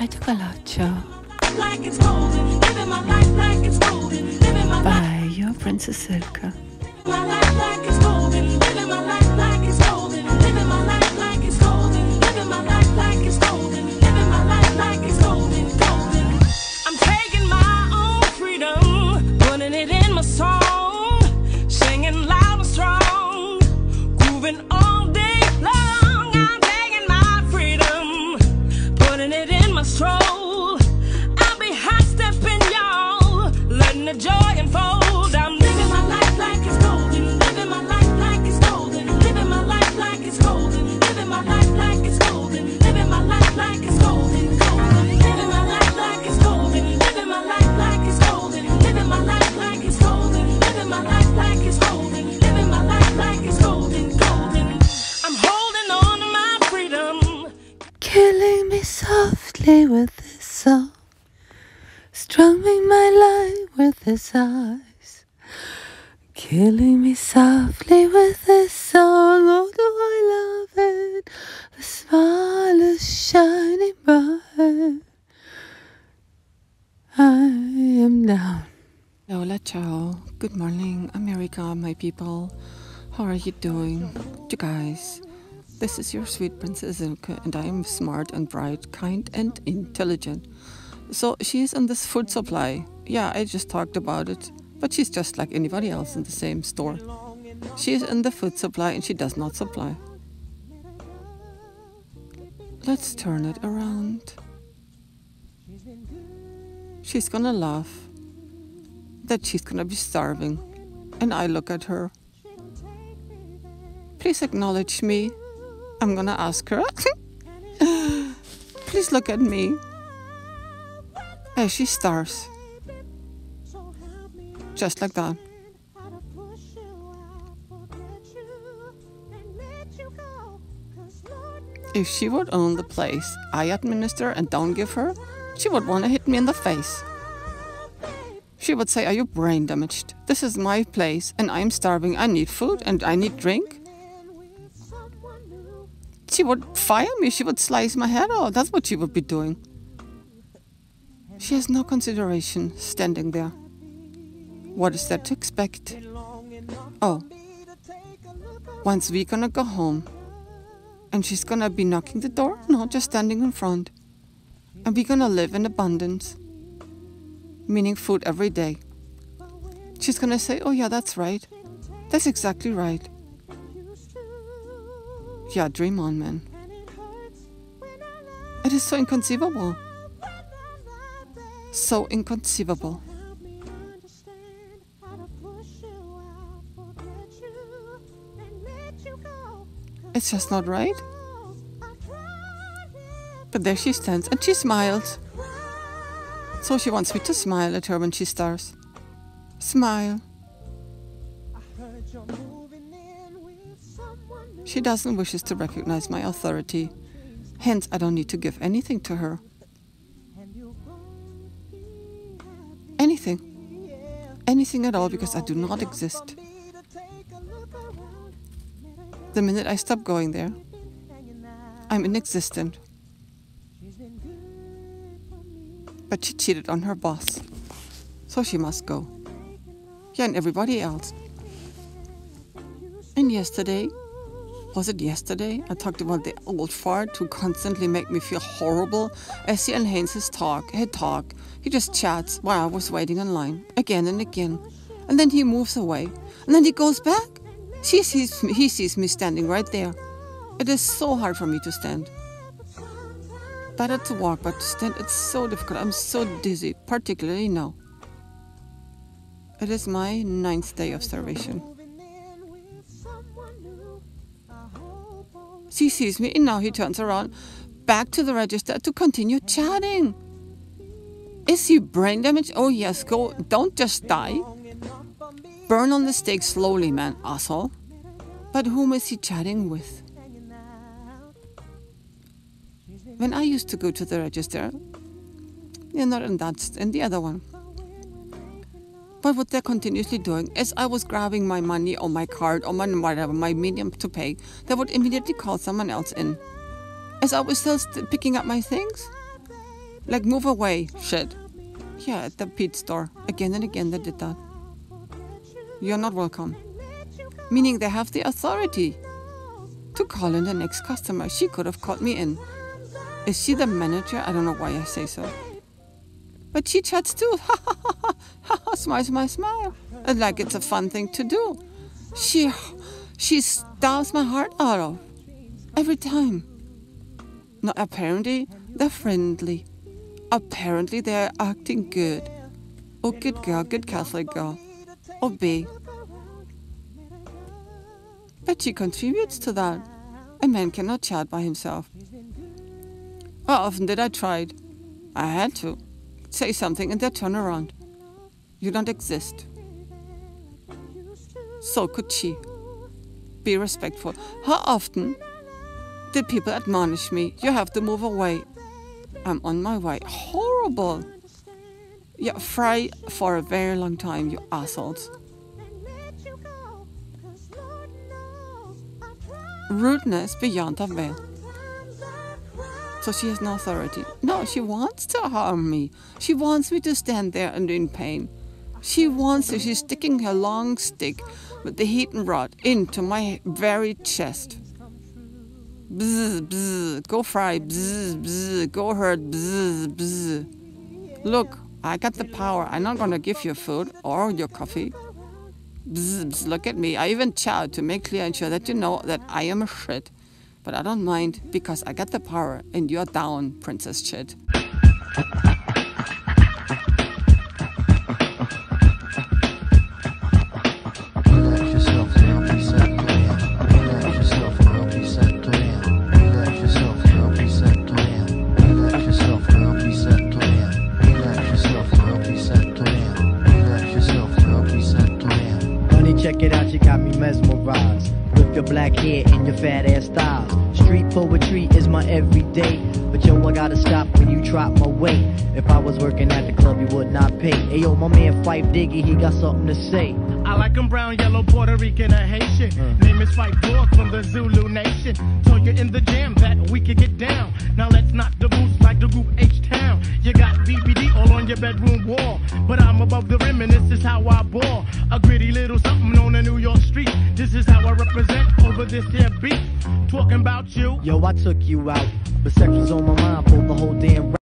Hai Galacha Like it's golden, living my life like it's golden, living my life. by your Princess Silke. My life like it's golden, living my life like it's golden, living my life like it's golden, living my life like it's golden, living my life like it's golden, golden. I'm taking my own freedom, putting it in my song, singing loud and strong, grooving all day long. I'm taking my freedom, putting it in my stroll. I'll be hot stepping y'all, letting the joy unfold. I'm living my life like it's golden, living my life like it's golden, living my life like it's golden, living my life like it's golden, living my life like it's golden, golden, living my life like it's golden, living my life like it's golden, living my life like it's golden, living my life like it's golden, living my life like it's golden, golden. I'm holding on to my freedom. Killing me softly with his song, strumming my life with his eyes, killing me softly with his song. Oh, do I love it? The smile is shining bright. I am down. Hola, ciao. Good morning, America, my people. How are you doing? You guys, this is your sweet Princess Silke, and I am smart and bright, kind and intelligent. So she is in this food supply. Yeah, I just talked about it. But she's just like anybody else in the same store. She is in the food supply and she does not supply. Let's turn it around. She's gonna laugh that she's gonna be starving. And I look at her. Please acknowledge me. I'm gonna ask her. Please look at me. As she starves. Just like that. If she would own the place I administer and don't give her, she would want to hit me in the face. She would say, are you brain damaged? This is my place and I'm starving. I need food and I need drink. She would fire me. She would slice my head off. That's what she would be doing. She has no consideration standing there. What is there to expect? Oh, once we're gonna go home and she's gonna be knocking the door? No, just standing in front. And we're gonna live in abundance, meaning food every day. She's gonna say, oh yeah, that's right. That's exactly right. Yeah, dream on, man. It is so inconceivable. So inconceivable. It's just not right. But there she stands and she smiles. So she wants me to smile at her when she starts. Smile. She doesn't wish to recognize my authority. Hence, I don't need to give anything to her. Anything. Anything at all, because I do not exist. The minute I stop going there, I'm inexistent. But she cheated on her boss, so she must go. Yeah, and everybody else. And yesterday, was it yesterday? I talked about the old fart who constantly make me feel horrible as he enhances talk. He just chats while I was waiting in line, again and again. And then he moves away. And then he goes back. He sees me standing right there. It is so hard for me to stand. Better to walk, but to stand, it's so difficult. I'm so dizzy, particularly now. It is my 9th day of starvation. He sees me and now he turns around back to the register to continue chatting. Is he brain damaged? Oh yes, go. Don't just die. Burn on the stake slowly, man, asshole. But whom is he chatting with? When I used to go to the register, yeah, not in that, in the other one. But what they're continuously doing is I was grabbing my money or my card or my whatever, my medium to pay, they would immediately call someone else in. As I was still picking up my things, Like, move away, shit. Yeah, at the Pete store. Again and again they did that. You're not welcome. Meaning they have the authority to call in the next customer. She could have called me in. Is she the manager? I don't know why I say so. But she chats too. Smile, smile, smile. And like it's a fun thing to do. She starves my heart out of. Every time. Now apparently they're friendly. Apparently they're acting good. Oh, good girl, good Catholic girl. Obey. But she contributes to that. A man cannot chat by himself. How often did I try it? I had to. Say something and they turn around. You don't exist. So could she. Be respectful. How often did people admonish me? You have to move away. I'm on my way. Horrible. Yeah, fry for a very long time, you assholes. Rudeness beyond a veil. So she has no authority. No, she wants to harm me. She wants me to stand there and in pain. She wants to. She's sticking her long stick with the heating rod into my very chest. Bzz, bzz, go fry, bzz, bzz, go hurt, bzz, bzz. Look, I got the power. I'm not gonna give you food or your coffee. Bzz, bzz, look at me. I even shout to make clear and sure that you know that I am a shit. But I don't mind because I got the power and you're down, Princess Shit. Check it out, you got me mesmerized with your black hair and your fat ass styles. Street poetry is my everyday, but yo, I gotta stop when you drop my weight. If I was working at the club, you would not pay. Hey yo, my man Fife Diggy, he got something to say. I like 'em brown, yellow, Puerto Rican, or Haitian. Name is Fife Dog from the Zulu Nation. Told you in the jam that we could get down. Now let's knock the boots like the group H-Town. You got BBD all on your bedroom wall, but I'm above the rim and this is how I ball. A gritty little something on the New York street. This is how I represent over this here beat. Talking about you. Yo, I took you out, but sex was on my mind for the whole damn